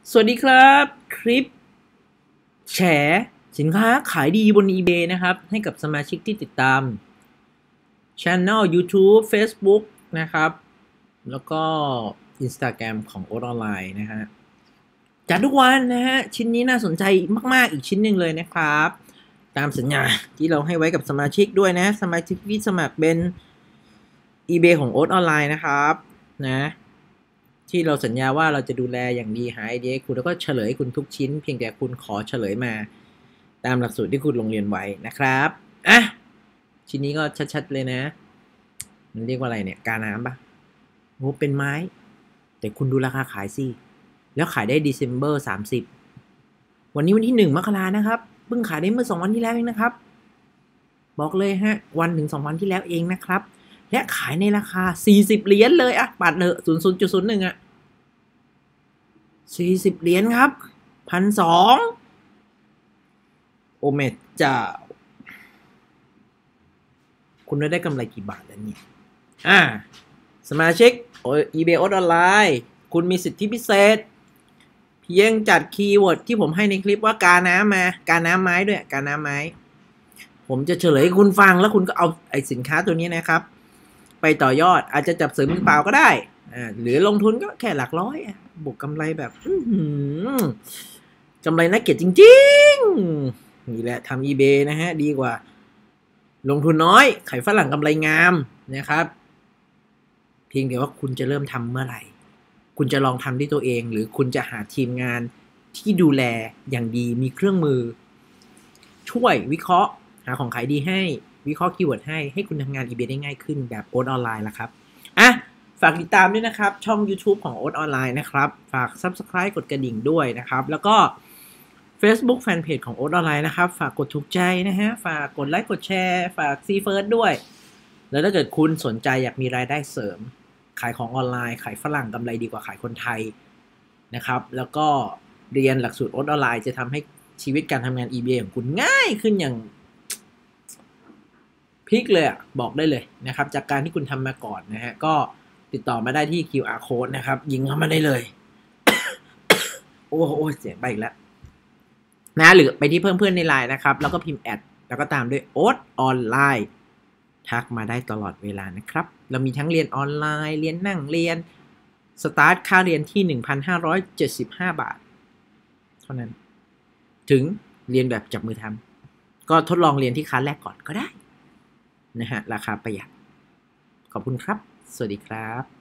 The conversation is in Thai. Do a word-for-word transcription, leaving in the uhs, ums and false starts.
สวัสดีครับคลิปแฉสินค้าขายดีบน eBay นะครับให้กับสมาชิกที่ติดตาม Channel YouTube Facebook นะครับแล้วก็ Instagram ของโอ๊ตออนไลน์นะฮะจัดทุกวันนะฮะชิ้นนี้น่าสนใจมากๆอีกชิ้นหนึ่งเลยนะครับตามสัญญาที่เราให้ไว้กับสมาชิกด้วยนะสมาชิกที่สมัครเป็น eBay ของโอ๊ตออนไลน์นะครับนะที่เราสัญญาว่าเราจะดูแลอย่างดีหาไอเดียให้คุณแล้วก็เฉลยคุณทุกชิ้นเพียงแต่คุณขอเฉลยมาตามหลักสูตรที่คุณลงเรียนไว้นะครับอ่ะชิ้นนี้ก็ชัดๆเลยนะมันเรียกว่าอะไรเนี่ยกาน้ำปะโอ้เป็นไม้แต่คุณดูราคาขายสิแล้วขายได้ December สามสิบวันนี้วันที่หนึ่งมกรานะครับเพิ่งขายได้เมื่อสองวันที่แล้วเองนะครับบอกเลยฮะวันถึงสองวันที่แล้วเองนะครับและขายในราคาสี่สิบเหรียญเลยอะปัดเลย ศูนย์ ศูนย์ ศูนย์ หนึ่ง อะสี่สิบเหรียญครับ หนึ่งพันสองร้อย โอเมเจ้าคุณได้กำไรกี่บาทแล้วเนี่ยอ่าสมาชิก eBay ออนไลน์คุณมีสิทธิพิเศษเพียงจัดคีย์เวิร์ดที่ผมให้ในคลิปว่ากาน้ำมากาน้ำไม้ด้วยกาน้ำไม้ผมจะเฉลยให้คุณฟังแล้วคุณก็เอาไอสินค้าตัวนี้นะครับไปต่อยอดอาจจะจับเสริมมือเปล่าก็ได้อ่าหรือลงทุนก็แค่หลักร้อยบวกกำไรแบบกำไรน่าเกลียดจริงๆนี่แหละทำ eBay นะฮะดีกว่าลงทุนน้อยไข่ฝรั่งกำไรงามนะครับเพียงแต่ว่าคุณจะเริ่มทำเมื่อไหร่คุณจะลองทำด้วยตัวเองหรือคุณจะหาทีมงานที่ดูแลอย่างดีมีเครื่องมือช่วยวิเคราะห์หาของขายดีให้วิเคราะห์คีย์เวิร์ดให้ให้คุณทำงาน eBay ได้ง่ายขึ้นแบบโอ๊ตออนไลน์ละครับอ่ะฝากติดตามด้วยนะครับช่อง YouTube ของโอ๊ตออนไลน์นะครับฝาก Subscribe กดกระดิ่งด้วยนะครับแล้วก็ Facebook Fanpage ของโอ๊ตออนไลน์นะครับฝากกดถูกใจนะฮะฝากกดไลค์กดแชร์ฝากซีเฟิร์สด้วยแล้วถ้าเกิดคุณสนใจอยากมีรายได้เสริมขายของออนไลน์ขายฝรั่งกำไรดีกว่าขายคนไทยนะครับแล้วก็เรียนหลักสูตรโอ๊ตออนไลน์จะทำให้ชีวิตการทำงาน eBay ของคุณง่ายขึ้นอย่างพลิกเลยอะบอกได้เลยนะครับจากการที่คุณทำมาก่อนนะฮะก็ติดต่อมาได้ที่ คิว อาร์ Code นะครับยิงเข้ามาได้เลย โอ้โหเสียงไปอีกแล้วนะหรือไปที่เพิ่มเพื่อนในไลน์นะครับแล้วก็พิมพ์แอดแล้วก็ตามด้วยโอ๊ตออนไลน์ทักมาได้ตลอดเวลานะครับเรามีทั้งเรียนออนไลน์เรียนนั่งเรียนสตาร์ทค่าเรียนที่ หนึ่งพันห้าร้อยเจ็ดสิบห้า บาทเท่านั้นถึงเรียนแบบจับมือทำก็ทดลองเรียนที่คลาสแรกก่อนก็ได้นะฮะราคาประหยัดขอบคุณครับสวัสดีครับ